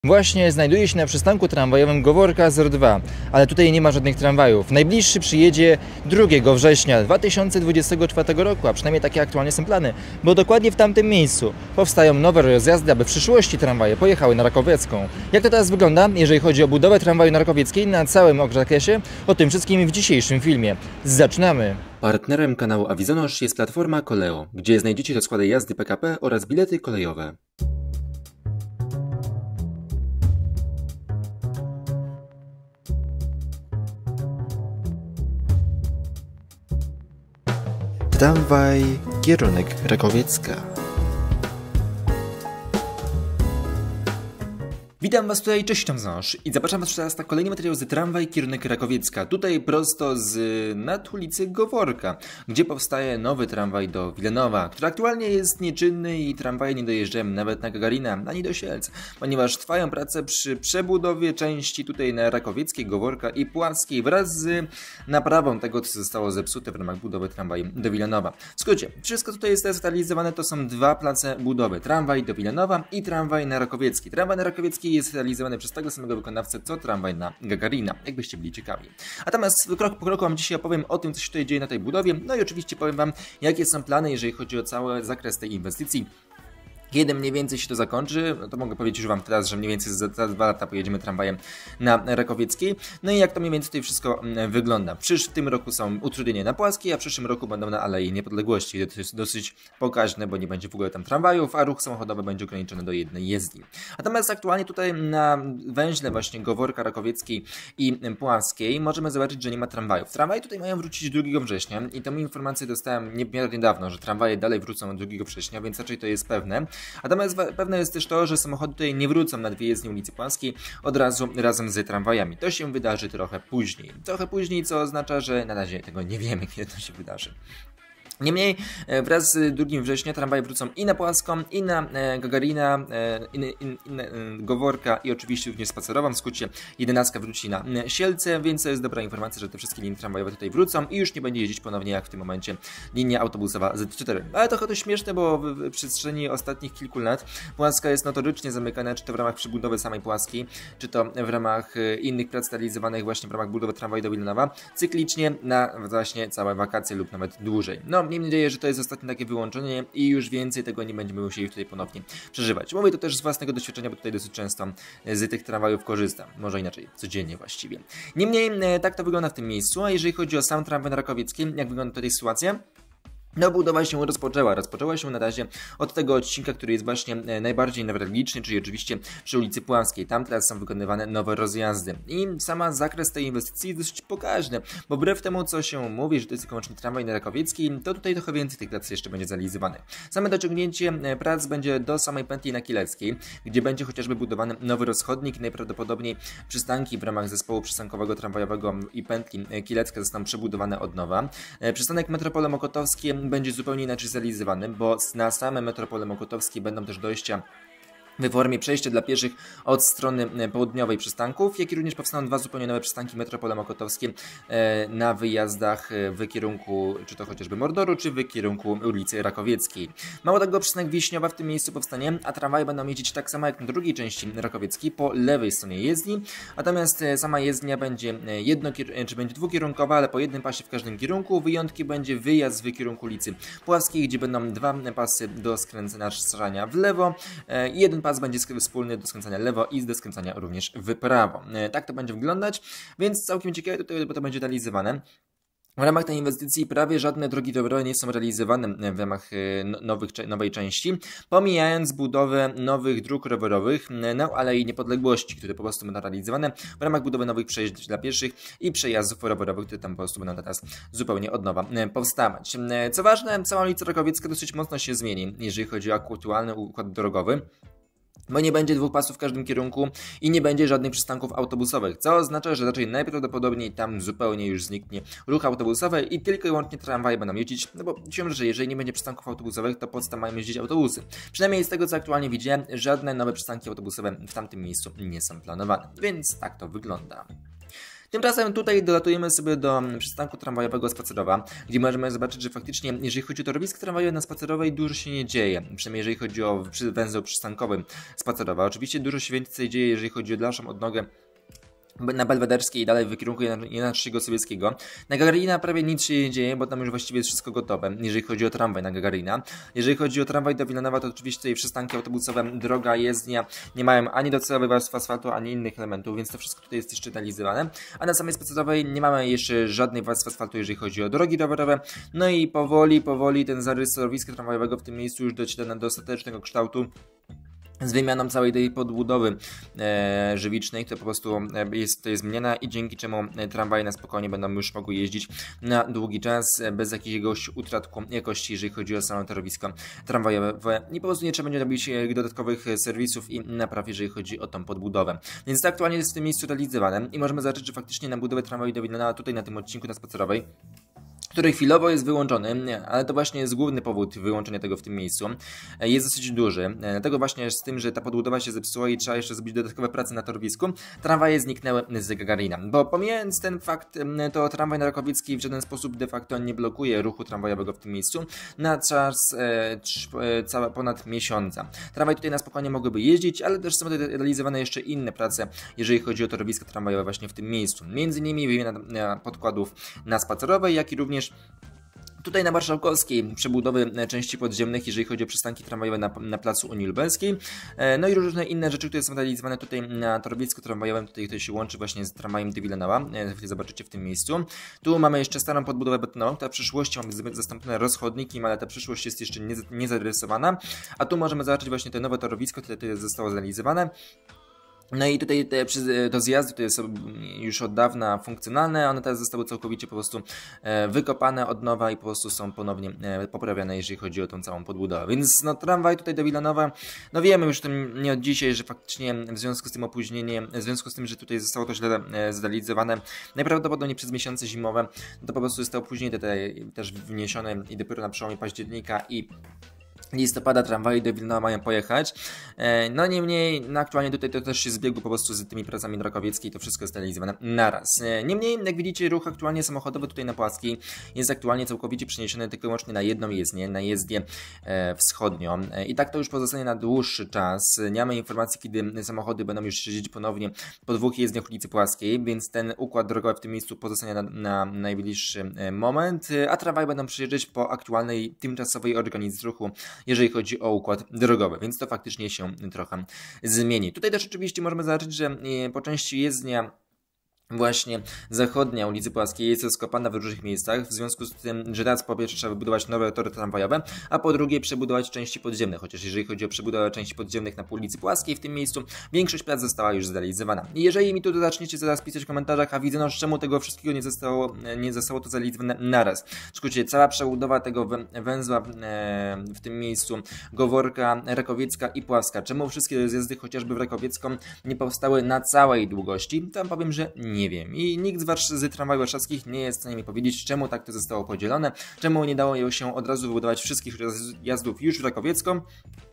Właśnie znajduję się na przystanku tramwajowym Goworka 02, ale tutaj nie ma żadnych tramwajów. Najbliższy przyjedzie 2 września 2024 roku, a przynajmniej takie aktualnie są plany, bo dokładnie w tamtym miejscu powstają nowe rozjazdy, aby w przyszłości tramwaje pojechały na Rakowiecką. Jak to teraz wygląda, jeżeli chodzi o budowę tramwaju na Rakowieckiej na całym zakresie? O tym wszystkim w dzisiejszym filmie. Zaczynamy! Partnerem kanału Avizonosz jest platforma Koleo, gdzie znajdziecie rozkłady jazdy PKP oraz bilety kolejowe. Tramwaj, kierunek Rakowiecka. Witam Was tutaj, cześć, tam Zanosz i zapraszam Was teraz na kolejny materiał z tramwaj kierunek Rakowiecka. Tutaj prosto nad ulicy Goworka, gdzie powstaje nowy tramwaj do Wilanowa, który aktualnie jest nieczynny i tramwaje nie dojeżdżają nawet na Gagarina, ani do Sielc, ponieważ trwają prace przy przebudowie części tutaj na Rakowieckiej, Goworka i Płackiej wraz z naprawą tego, co zostało zepsute w ramach budowy tramwaju do Wilanowa. W skrócie, wszystko tutaj jest teraz realizowane, to są dwa place budowy, tramwaj do Wilanowa i tramwaj na Rakowiecki. Tramwaj na Rakowiecki jest realizowany przez tego samego wykonawcę, co tramwaj na Gagarina, jakbyście byli ciekawi. Natomiast krok po kroku Wam dzisiaj opowiem o tym, co się tutaj dzieje na tej budowie, no i oczywiście powiem Wam, jakie są plany, jeżeli chodzi o cały zakres tej inwestycji. Kiedy mniej więcej się to zakończy, no to mogę powiedzieć już Wam teraz, że mniej więcej za 2 lata pojedziemy tramwajem na Rakowieckiej. No i jak to mniej więcej tutaj wszystko wygląda. W tym roku są utrudnienia na Płaskiej, a w przyszłym roku będą na Alei Niepodległości. To jest dosyć pokaźne, bo nie będzie w ogóle tam tramwajów, a ruch samochodowy będzie ograniczony do jednej jezdni. Natomiast aktualnie tutaj na węźle właśnie Goworka, Rakowieckiej i Płaskiej możemy zobaczyć, że nie ma tramwajów. Tramwaje tutaj mają wrócić 2 września i tą informację dostałem niedawno, że tramwaje dalej wrócą 2 września, więc raczej to jest pewne. Natomiast pewne jest też to, że samochody tutaj nie wrócą na 2 jezdnie ulicy Płaskiej od razu razem z tramwajami. To się wydarzy trochę później. Trochę później, co oznacza, że na razie tego nie wiemy, kiedy to się wydarzy. Niemniej wraz z 2 września tramwaje wrócą i na Płaską, i na Gagarina, Goworka i oczywiście również spacerową. W skrócie 11 wróci na Sielce, więc to jest dobra informacja, że te wszystkie linie tramwajowe tutaj wrócą i już nie będzie jeździć ponownie jak w tym momencie linia autobusowa Z4. Ale trochę to śmieszne, bo w przestrzeni ostatnich kilku lat Płaska jest notorycznie zamykana, czy to w ramach przebudowy samej Płaskiej, czy to w ramach innych prac realizowanych właśnie w ramach budowy tramwaju do Wilanowa, cyklicznie na właśnie całe wakacje lub nawet dłużej. No, miejmy nadzieję, że to jest ostatnie takie wyłączenie i już więcej tego nie będziemy musieli tutaj ponownie przeżywać. Mówię to też z własnego doświadczenia, bo tutaj dosyć często z tych tramwajów korzystam. Może inaczej, codziennie właściwie. Niemniej tak to wygląda w tym miejscu, a jeżeli chodzi o sam tramwaj na Rakowieckim, jak wygląda tutaj sytuacja? No, budowa się rozpoczęła. Rozpoczęła się na razie od tego odcinka, który jest właśnie najbardziej newralgiczny, czyli oczywiście przy ulicy Płaskiej. Tam teraz są wykonywane nowe rozjazdy. I sama zakres tej inwestycji jest dosyć pokaźny, bo wbrew temu, co się mówi, że to jest wyłącznie tramwaj na Rakowieckiej, to tutaj trochę więcej tych prac jeszcze będzie zrealizowane. Same dociągnięcie prac będzie do samej pętli na Kileckiej, gdzie będzie chociażby budowany nowy rozchodnik. Najprawdopodobniej przystanki w ramach zespołu przystankowego tramwajowego i pętli Kielecka zostaną przebudowane od nowa. Przystanek Metropole Mokotowskie będzie zupełnie inaczej zrealizowany, bo na same Metropole Mokotowskie będą też dojścia w formie przejścia dla pieszych od strony południowej przystanków, jak i również powstaną 2 zupełnie nowe przystanki Metropole Mokotowskie na wyjazdach w kierunku czy to chociażby Mordoru, czy w kierunku ulicy Rakowieckiej. Mało tego, przystanek Wiśniowa w tym miejscu powstanie, a tramwaje będą jeździć tak samo jak na drugiej części Rakowieckiej po lewej stronie jezdni, natomiast sama jezdnia będzie będzie dwukierunkowa, ale po jednym pasie w każdym kierunku. Wyjątkiem będzie wyjazd w kierunku ulicy Płaskiej, gdzie będą 2 pasy do skręcania w lewo i jeden pas będzie wspólny do skręcania lewo i do skręcania również w prawo. Tak to będzie wyglądać, więc całkiem ciekawe bo to będzie realizowane. W ramach tej inwestycji prawie żadne drogi rowerowe nie są realizowane w ramach nowej części, pomijając budowę nowych dróg rowerowych na Alei Niepodległości, które po prostu będą realizowane w ramach budowy nowych przejść dla pieszych i przejazdów rowerowych, które tam po prostu będą teraz zupełnie od nowa powstawać. Co ważne, cała ulica Rakowiecka dosyć mocno się zmieni, jeżeli chodzi o aktualny układ drogowy, bo nie będzie 2 pasów w każdym kierunku i nie będzie żadnych przystanków autobusowych, co oznacza, że raczej najprawdopodobniej tam zupełnie już zniknie ruch autobusowy i tylko i wyłącznie tramwaje będą jeździć, no bo siłą rzeczy, jeżeli nie będzie przystanków autobusowych, to po co tam mają jeździć autobusy? Przynajmniej z tego, co aktualnie widziałem, żadne nowe przystanki autobusowe w tamtym miejscu nie są planowane, więc tak to wygląda. Tymczasem tutaj dolatujemy sobie do przystanku tramwajowego Spacerowa, gdzie możemy zobaczyć, że faktycznie jeżeli chodzi o torowisko tramwajowe na Spacerowej, dużo się nie dzieje, przynajmniej jeżeli chodzi o węzeł przystankowy Spacerowa. Oczywiście dużo się więcej dzieje, jeżeli chodzi o dalszą odnogę na Belwederskiej i dalej w kierunku Jana III Sobieskiego. Na Gagarina prawie nic się nie dzieje, bo tam już właściwie jest wszystko gotowe, jeżeli chodzi o tramwaj na Gagarina. Jeżeli chodzi o tramwaj do Wilanowa, to oczywiście tutaj przystanki autobusowe, droga, jezdnia nie mają ani docelowej warstwy asfaltu, ani innych elementów, więc to wszystko tutaj jest jeszcze realizowane. A na samej Spacerowej nie mamy jeszcze żadnej warstwy asfaltu, jeżeli chodzi o drogi rowerowe. No i powoli ten zarys torowiska tramwajowego w tym miejscu już dociera do ostatecznego kształtu, z wymianą całej tej podbudowy żywicznej, która po prostu jest zmieniana i dzięki czemu tramwaje na spokojnie będą już mogły jeździć na długi czas bez jakiegoś utratku jakości, jeżeli chodzi o samo torowisko tramwajowe i po prostu nie trzeba będzie robić dodatkowych serwisów i napraw, jeżeli chodzi o tą podbudowę. Więc to aktualnie jest w tym miejscu realizowane i możemy zobaczyć, że faktycznie na budowę tramwaju do Wilanowa tutaj na tym odcinku na Spacerowej, który chwilowo jest wyłączony, ale to właśnie jest główny powód wyłączenia tego w tym miejscu, jest dosyć duży. Dlatego właśnie z tym, że ta podbudowa się zepsuła i trzeba jeszcze zrobić dodatkowe prace na torowisku, tramwaje zniknęły z Gagarina. Bo pomijając ten fakt, to tramwaj na Rakowieckiej w żaden sposób de facto nie blokuje ruchu tramwajowego w tym miejscu na czas ponad miesiąca. Tramwaj tutaj na spokojnie mogłyby jeździć, ale też są realizowane jeszcze inne prace, jeżeli chodzi o torowisko tramwajowe właśnie w tym miejscu. Między innymi wymiana podkładów na Spacerowej, jak i również tutaj na Marszałkowskiej przebudowy części podziemnych, jeżeli chodzi o przystanki tramwajowe na placu Unii Lubelskiej. No i różne inne rzeczy, które są realizowane tutaj na torowisku tramwajowym, tutaj się łączy właśnie z tramwajem do Wilanowa, zobaczycie w tym miejscu. Tu mamy jeszcze starą podbudowę betonową, która w przyszłości ma być zastąpione rozchodnikiem, ale ta przyszłość jest jeszcze nie zarysowana. A tu możemy zobaczyć właśnie to nowe torowisko, które tutaj zostało zrealizowane. No i tutaj te zjazdy to jest już od dawna funkcjonalne, one teraz zostały całkowicie po prostu wykopane od nowa i po prostu są ponownie poprawiane, jeżeli chodzi o tą całą podbudowę. Więc no tramwaj tutaj do Wilanowa, no wiemy już tym nie od dzisiaj, że faktycznie w związku z tym opóźnieniem, w związku z tym, że tutaj zostało to źle zrealizowane, najprawdopodobniej przez miesiące zimowe, to po prostu jest to opóźnienie tutaj też wniesione i dopiero na przełomie października i listopada tramwaje do Wilanowa mają pojechać. No niemniej, no aktualnie tutaj to też się zbiegło po prostu z tymi pracami na Rakowieckiej, to wszystko jest realizowane naraz. Niemniej, jak widzicie, ruch aktualnie samochodowy tutaj na Płaskiej jest aktualnie całkowicie przeniesiony tylko i wyłącznie na jedną jezdnię, na jezdnię wschodnią. I tak to już pozostanie na dłuższy czas. Nie mamy informacji, kiedy samochody będą już jeździć ponownie po dwóch jezdniach ulicy Płaskiej, więc ten układ drogowy w tym miejscu pozostanie na najbliższy moment, a tramwaje będą przyjeżdżać po aktualnej, tymczasowej organizacji ruchu, jeżeli chodzi o układ drogowy, więc to faktycznie się trochę zmieni. Tutaj też oczywiście możemy zobaczyć, że po części jezdnia właśnie zachodnia ulicy Płaskiej jest rozkopana w różnych miejscach, w związku z tym, że raz po pierwsze trzeba wybudować nowe tory tramwajowe, a po drugie przebudować części podziemne, chociaż jeżeli chodzi o przebudowę części podziemnych na ulicy Płaskiej w tym miejscu, większość prac została już zrealizowana. I jeżeli mi tu zaczniecie zaraz pisać w komentarzach, a widzę, no czemu tego wszystkiego nie zostało to zrealizowane naraz. W skrócie, cała przebudowa tego węzła w tym miejscu, Goworka, Rakowiecka i Pławska, czemu wszystkie rozjazdy chociażby w Rakowiecką nie powstały na całej długości, to powiem, że nie wiem. I nikt z tramwajów warszawskich nie jest w stanie mi powiedzieć, czemu tak to zostało podzielone, czemu nie dało się od razu wybudować wszystkich rozjazdów już w Rakowiecką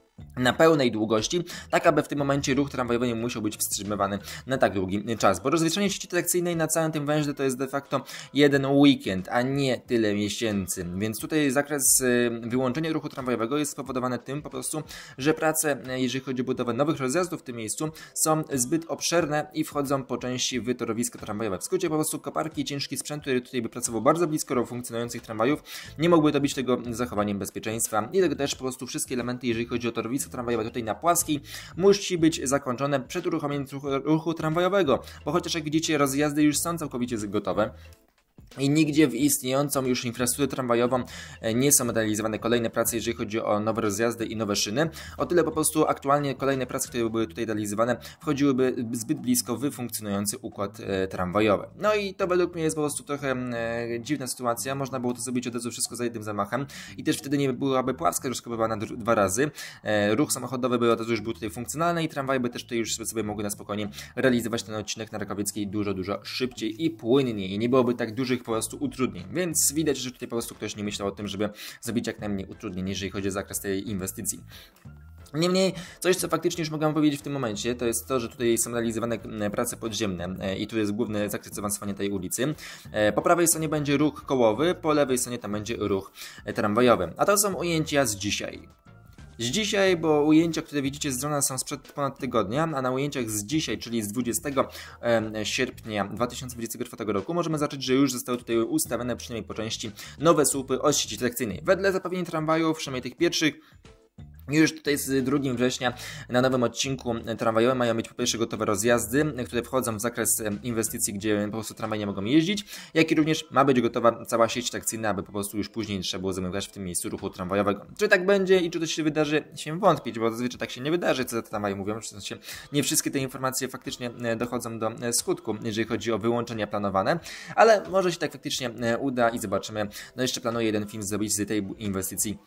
na pełnej długości, tak aby w tym momencie ruch tramwajowy nie musiał być wstrzymywany na tak długi czas, bo rozwieszenie sieci trakcyjnej na całym tym węźle to jest de facto jeden weekend, a nie tyle miesięcy, więc tutaj zakres wyłączenia ruchu tramwajowego jest spowodowany tym po prostu, że prace, jeżeli chodzi o budowę nowych rozjazdów w tym miejscu, są zbyt obszerne i wchodzą po części w torowisko tramwajowe. W skrócie po prostu koparki i ciężki sprzęt, który tutaj by pracował bardzo blisko funkcjonujących tramwajów, nie mogły robić tego z zachowaniem bezpieczeństwa i tego też po prostu wszystkie elementy, jeżeli chodzi o torowisko tramwajowe tutaj na Płaskiej, musi być zakończone przed uruchomieniem ruchu tramwajowego, bo chociaż jak widzicie rozjazdy już są całkowicie gotowe i nigdzie w istniejącą już infrastrukturę tramwajową nie są realizowane kolejne prace, jeżeli chodzi o nowe rozjazdy i nowe szyny. O tyle po prostu aktualnie kolejne prace, które były tutaj realizowane, wchodziłyby zbyt blisko w funkcjonujący układ tramwajowy. No i to według mnie jest po prostu trochę dziwna sytuacja. Można było to zrobić od razu wszystko za jednym zamachem i też wtedy nie byłaby Pławska rozkopywana dwa razy. Ruch samochodowy by od razu już był tutaj funkcjonalny i tramwaje by też tutaj już sobie mogły na spokojnie realizować ten odcinek na Rakowieckiej dużo szybciej i płynniej i nie byłoby tak dużych po prostu utrudnień, więc widać, że tutaj po prostu ktoś nie myślał o tym, żeby zrobić jak najmniej utrudnień, jeżeli chodzi o zakres tej inwestycji. Niemniej, coś co faktycznie już mogę powiedzieć w tym momencie, to jest to, że tutaj są realizowane prace podziemne i tu jest główny zakres zaawansowania tej ulicy. Po prawej stronie będzie ruch kołowy, po lewej stronie tam będzie ruch tramwajowy. A to są ujęcia z dzisiaj. Z dzisiaj, bo ujęcia, które widzicie z drona są sprzed ponad tygodnia, a na ujęciach z dzisiaj, czyli z 20 sierpnia 2024 roku, możemy zobaczyć, że już zostały tutaj ustawione przynajmniej po części nowe słupy o sieci trakcyjnej. Wedle zapewnień tramwajów, przynajmniej tych pierwszych, już tutaj z 2 września na nowym odcinku tramwajowym mają być po pierwsze gotowe rozjazdy, które wchodzą w zakres inwestycji, gdzie po prostu tramwaje nie mogą jeździć, jak i również ma być gotowa cała sieć trakcyjna, aby po prostu już później trzeba było zamykać w tym miejscu ruchu tramwajowego. Czy tak będzie i czy to się wydarzy, się wątpić, bo zazwyczaj tak się nie wydarzy, co tramwaje mówią, w sensie nie wszystkie te informacje faktycznie dochodzą do skutku, jeżeli chodzi o wyłączenia planowane, ale może się tak faktycznie uda i zobaczymy. No jeszcze planuję jeden film zrobić z tej inwestycji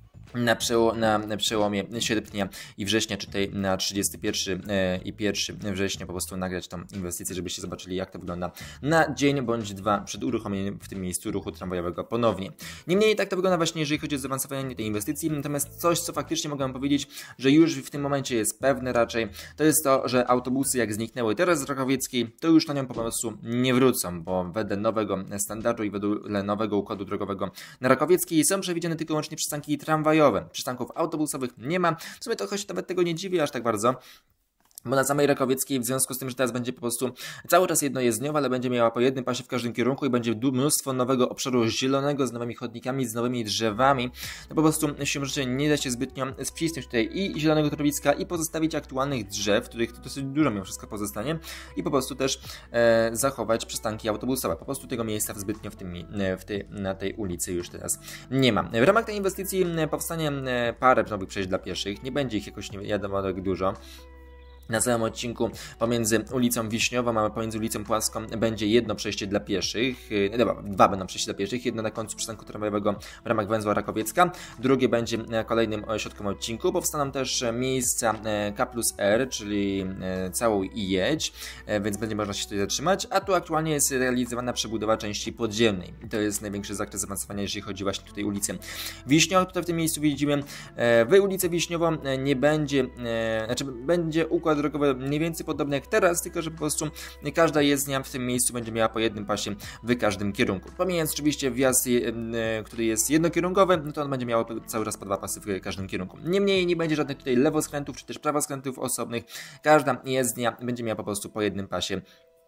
na przełomie sierpnia i września, czy tej na 31 i 1 września po prostu nagrać tą inwestycję, żebyście zobaczyli, jak to wygląda na dzień bądź dwa przed uruchomieniem w tym miejscu ruchu tramwajowego ponownie. Niemniej tak to wygląda właśnie, jeżeli chodzi o zaawansowanie tej inwestycji, natomiast coś, co faktycznie mogę powiedzieć, że już w tym momencie jest pewne raczej, to jest to, że autobusy jak zniknęły teraz z Rakowieckiej, to już na nią po prostu nie wrócą, bo wedle nowego standardu i wedle nowego układu drogowego na Rakowieckiej są przewidziane tylko łącznie przystanki tramwajowe. Przystanków autobusowych nie ma. W sumie to choć nawet tego nie dziwi aż tak bardzo. Bo na samej Rakowieckiej, w związku z tym, że teraz będzie po prostu cały czas jednojezdniowa, ale będzie miała po jednym pasie w każdym kierunku i będzie mnóstwo nowego obszaru zielonego z nowymi chodnikami, z nowymi drzewami, no po prostu się rzeczy nie da się zbytnio wcisnąć tutaj i zielonego torowiska i pozostawić aktualnych drzew, których to dosyć dużo mimo wszystko pozostanie i po prostu też zachować przystanki autobusowe. Po prostu tego miejsca zbytnio na tej ulicy już teraz nie ma. W ramach tej inwestycji powstanie parę nowych przejść dla pieszych, nie będzie ich jakoś nie wiadomo jak dużo. Na całym odcinku pomiędzy ulicą Wiśniową a pomiędzy ulicą Płaską będzie jedno przejście dla pieszych, dwa będą przejścia dla pieszych, jedno na końcu przystanku tramwajowego w ramach węzła Rakowiecka, drugie będzie na kolejnym środkowym odcinku. Powstaną też miejsca K+R, czyli całą i jedź, więc będzie można się tutaj zatrzymać, a tu aktualnie jest realizowana przebudowa części podziemnej. I to jest największy zakres zaawansowania, jeżeli chodzi właśnie tutaj o ulicę Wiśniową. Tutaj w tym miejscu widzimy, w ulicę Wiśniową nie będzie, będzie układ drogowy mniej więcej podobny jak teraz, tylko że po prostu każda jezdnia w tym miejscu będzie miała po jednym pasie w każdym kierunku. Pomijając oczywiście wjazd, który jest jednokierunkowy, no to on będzie miał cały czas po 2 pasy w każdym kierunku. Niemniej nie będzie żadnych tutaj lewoskrętów, czy też prawoskrętów osobnych. Każda jezdnia będzie miała po prostu po jednym pasie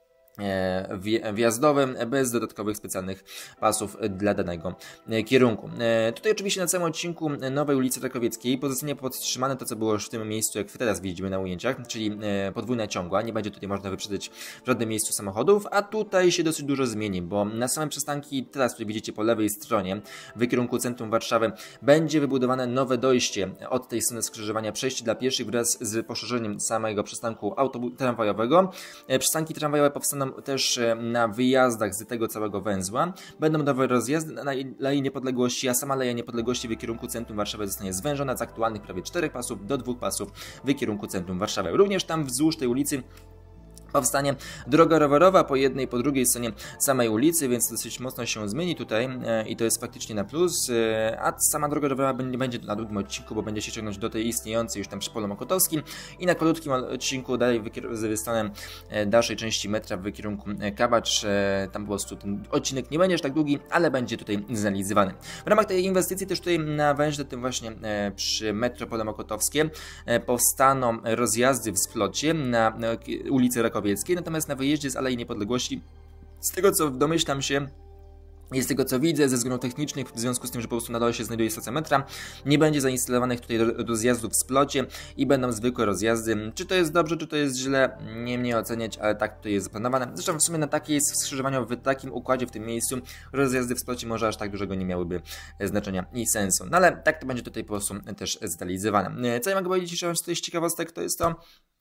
wjazdowym, bez dodatkowych specjalnych pasów dla danego kierunku. Tutaj oczywiście na całym odcinku nowej ulicy Rakowieckiej pozostanie podtrzymane to, co było już w tym miejscu, jak teraz widzimy na ujęciach, czyli podwójna ciągła. Nie będzie tutaj można wyprzedzać w żadnym miejscu samochodów, a tutaj się dosyć dużo zmieni, bo na same przystanki, teraz tutaj widzicie po lewej stronie, w kierunku centrum Warszawy, będzie wybudowane nowe dojście od tej strony skrzyżowania, przejście dla pieszych wraz z poszerzeniem samego przystanku tramwajowego. Przystanki tramwajowe powstaną też na wyjazdach z tego całego węzła. Będą nowe rozjazdy na Alei Niepodległości, a sama Aleja Niepodległości w kierunku centrum Warszawy zostanie zwężona z aktualnych prawie 4 pasów do 2 pasów w kierunku centrum Warszawy. Również tam wzdłuż tej ulicy powstanie droga rowerowa po jednej i po drugiej stronie samej ulicy, więc dosyć mocno się zmieni tutaj i to jest faktycznie na plus, a sama droga rowerowa nie będzie na drugim odcinku, bo będzie się ciągnąć do tej istniejącej już tam przy Polu Mokotowskim i na krótkim odcinku dalej w stronę dalszej części metra w kierunku Kabacz, tam po prostu ten odcinek nie będzie aż tak długi, ale będzie tutaj zrealizowany. W ramach tej inwestycji też tutaj na węźle tym właśnie przy metro Pole Mokotowskie powstaną rozjazdy w splocie na ulicy Rakowieckiej, natomiast na wyjeździe z Alei Niepodległości, z tego co domyślam się i z tego co widzę, ze względów technicznych, w związku z tym, że po prostu na dole się znajduje stacja metra, nie będzie zainstalowanych tutaj rozjazdów w splocie i będą zwykłe rozjazdy. Czy to jest dobrze, czy to jest źle, nie mnie oceniać, ale tak tutaj jest zaplanowane. Zresztą w sumie na takiej skrzyżowaniu, w takim układzie, w tym miejscu, rozjazdy w splocie może aż tak dużego nie miałyby znaczenia i sensu. No ale tak to będzie tutaj po prostu też zrealizowane. Co ja mogę powiedzieć jeszcze z tych ciekawostek, to jest to,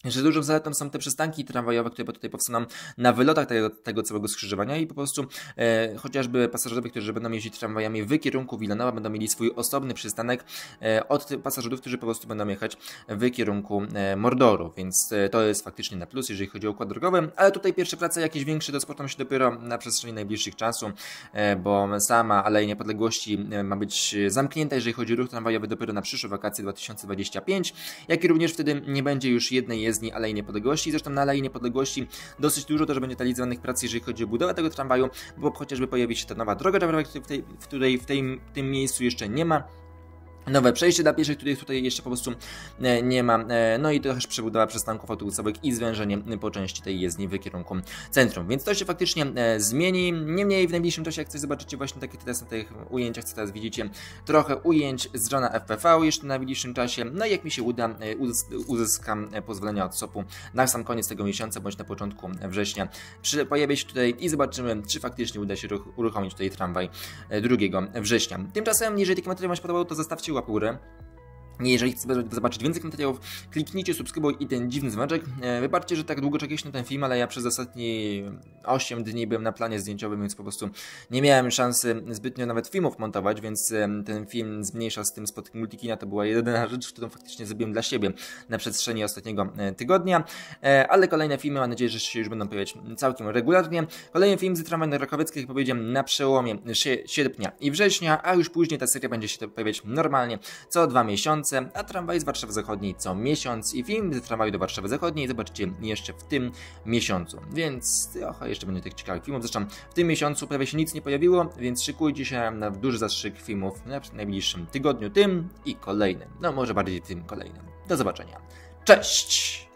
że dużą zaletą są te przystanki tramwajowe, które tutaj powstaną na wylotach tego całego skrzyżowania i po prostu chociażby pasażerowie, którzy będą jeździć tramwajami w kierunku Wilanowa, będą mieli swój osobny przystanek od pasażerów, którzy po prostu będą jechać w kierunku Mordoru, więc to jest faktycznie na plus, jeżeli chodzi o układ drogowy, ale tutaj pierwsze prace jakieś większe rozpoczną się dopiero na przestrzeni najbliższych czasu, bo sama Aleja Niepodległości ma być zamknięta, jeżeli chodzi o ruch tramwajowy dopiero na przyszłe wakacje 2025, jak i również wtedy nie będzie już jednej jezdni Alei Niepodległości. Zresztą na Alei Niepodległości dosyć dużo też będzie realizowanych prac, jeżeli chodzi o budowę tego tramwaju, bo chociażby pojawi się ta nowa droga tramwajowa, której w tym miejscu jeszcze nie ma. Nowe przejście dla pieszych, których tutaj jeszcze po prostu nie ma, no i też przebudowa przystanków autobusowych i zwężenie po części tej jezdni w kierunku centrum, więc to się faktycznie zmieni. Niemniej w najbliższym czasie, jak coś zobaczycie właśnie takie teraz na tych ujęciach, co teraz widzicie, trochę ujęć z drona FPV jeszcze na najbliższym czasie, no i jak mi się uda, uzyskam pozwolenia od SOP-u na sam koniec tego miesiąca, bądź na początku września, pojawię się tutaj i zobaczymy, czy faktycznie uda się uruchomić tutaj tramwaj 2 września. Tymczasem, jeżeli taki materiał Wam się podobał, to zostawcie łapkę w górę. Jeżeli chcecie zobaczyć więcej materiałów, kliknijcie subskrybuj i ten dziwny dzwoneczek. Wybaczcie, że tak długo czekaliście na ten film, ale ja przez ostatnie 8 dni byłem na planie zdjęciowym, więc po prostu nie miałem szansy zbytnio nawet filmów montować, więc ten film zmniejsza z tym spod Multikina. To była jedyna rzecz, którą faktycznie zrobiłem dla siebie na przestrzeni ostatniego tygodnia, ale kolejne filmy, mam nadzieję, że się już będą pojawiać całkiem regularnie. Kolejny film z tramwaju na Rakowieckiej, jak powiedziałem, na przełomie sierpnia i września, a już później ta seria będzie się pojawiać normalnie co 2 miesiące. A tramwaj z Warszawy Zachodniej co miesiąc i film z tramwaju do Warszawy Zachodniej zobaczycie jeszcze w tym miesiącu, więc jeszcze będzie tych ciekawych filmów. Zresztą w tym miesiącu prawie się nic nie pojawiło, więc szykujcie się na duży zastrzyk filmów w najbliższym tygodniu, tym i kolejnym, no może bardziej tym kolejnym. Do zobaczenia, cześć!